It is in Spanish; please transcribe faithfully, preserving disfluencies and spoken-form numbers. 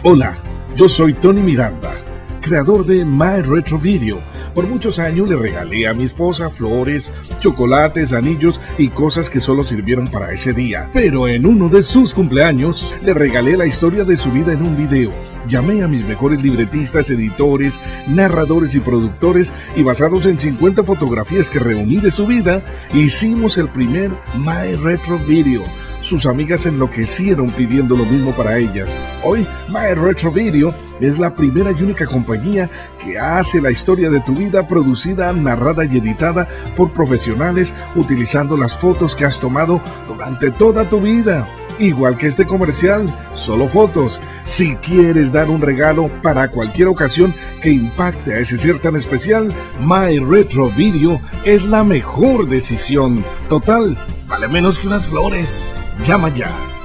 Hola, yo soy Tony Miranda, creador de My Retro Video. Por muchos años le regalé a mi esposa flores, chocolates, anillos y cosas que solo sirvieron para ese día. Pero en uno de sus cumpleaños le regalé la historia de su vida en un video. Llamé a mis mejores libretistas, editores, narradores y productores y basados en cincuenta fotografías que reuní de su vida, hicimos el primer My Retro Video. Sus amigas enloquecieron pidiendo lo mismo para ellas. Hoy, My Retro Video es la primera y única compañía que hace la historia de tu vida producida, narrada y editada por profesionales utilizando las fotos que has tomado durante toda tu vida. Igual que este comercial, solo fotos. Si quieres dar un regalo para cualquier ocasión que impacte a ese ser tan especial, My Retro Video es la mejor decisión. Total, vale menos que unas flores. Llama ya.